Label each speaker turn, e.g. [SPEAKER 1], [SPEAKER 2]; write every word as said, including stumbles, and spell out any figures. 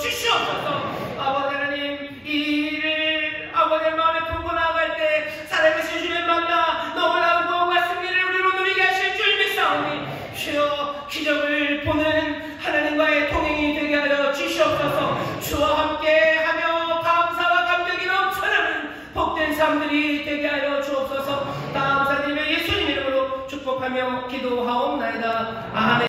[SPEAKER 1] 주시옵소서. 아버지 하나님, 이 일을 아버지 마음에 품고 나아갈 때 살아계신 주님 만나 너무나 무거움과 승리를 우리로 누리게 하실 줄 믿사오니 주여 기적을 보는 하나님과의 동행이 되게 하여 주시옵소서. 주와 함께하며 감사와 감격이 넘쳐나는 복된 삶들이 되게 하여 주옵소서. 감사드리며 예수님 이름으로 축복하며 기도하옵나이다. 아멘.